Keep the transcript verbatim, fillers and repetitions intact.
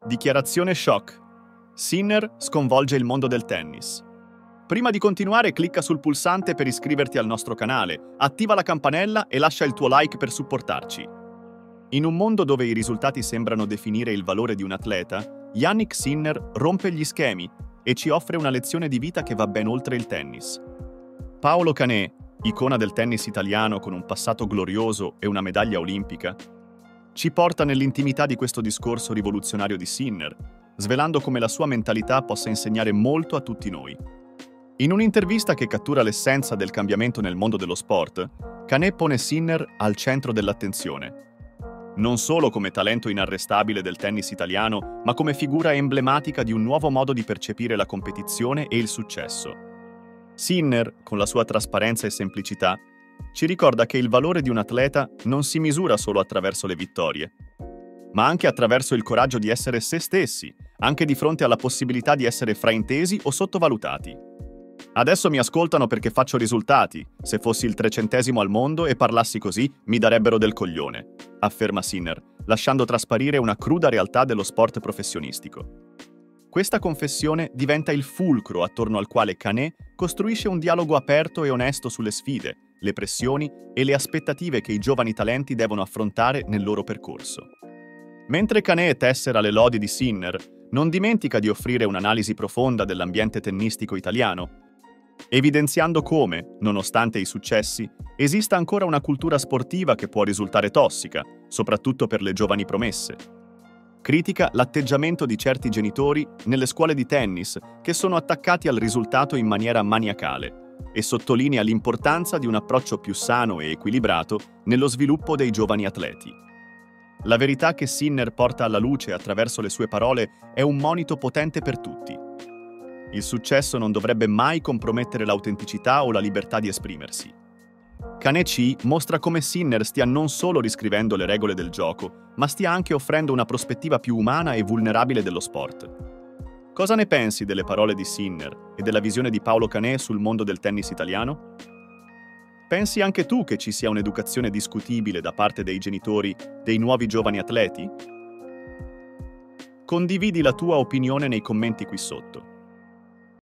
Dichiarazione shock. Sinner sconvolge il mondo del tennis. Prima di continuare, clicca sul pulsante per iscriverti al nostro canale, attiva la campanella e lascia il tuo like per supportarci. In un mondo dove i risultati sembrano definire il valore di un atleta, Jannik Sinner rompe gli schemi e ci offre una lezione di vita che va ben oltre il tennis. Paolo Canè, icona del tennis italiano con un passato glorioso e una medaglia olimpica, ci porta nell'intimità di questo discorso rivoluzionario di Sinner, svelando come la sua mentalità possa insegnare molto a tutti noi. In un'intervista che cattura l'essenza del cambiamento nel mondo dello sport, Canè pone Sinner al centro dell'attenzione. Non solo come talento inarrestabile del tennis italiano, ma come figura emblematica di un nuovo modo di percepire la competizione e il successo. Sinner, con la sua trasparenza e semplicità, ci ricorda che il valore di un atleta non si misura solo attraverso le vittorie, ma anche attraverso il coraggio di essere se stessi, anche di fronte alla possibilità di essere fraintesi o sottovalutati. Adesso mi ascoltano perché faccio risultati. Se fossi il trecentesimo al mondo e parlassi così, mi darebbero del coglione, afferma Sinner, lasciando trasparire una cruda realtà dello sport professionistico. Questa confessione diventa il fulcro attorno al quale Canè costruisce un dialogo aperto e onesto sulle sfide, le pressioni e le aspettative che i giovani talenti devono affrontare nel loro percorso. Mentre Canè tessera le lodi di Sinner, non dimentica di offrire un'analisi profonda dell'ambiente tennistico italiano, evidenziando come, nonostante i successi, esista ancora una cultura sportiva che può risultare tossica, soprattutto per le giovani promesse. Critica l'atteggiamento di certi genitori nelle scuole di tennis che sono attaccati al risultato in maniera maniacale e sottolinea l'importanza di un approccio più sano e equilibrato nello sviluppo dei giovani atleti. La verità che Sinner porta alla luce attraverso le sue parole è un monito potente per tutti. Il successo non dovrebbe mai compromettere l'autenticità o la libertà di esprimersi. Canè ci mostra come Sinner stia non solo riscrivendo le regole del gioco, ma stia anche offrendo una prospettiva più umana e vulnerabile dello sport. Cosa ne pensi delle parole di Sinner e della visione di Paolo Canè sul mondo del tennis italiano? Pensi anche tu che ci sia un'educazione discutibile da parte dei genitori dei nuovi giovani atleti? Condividi la tua opinione nei commenti qui sotto.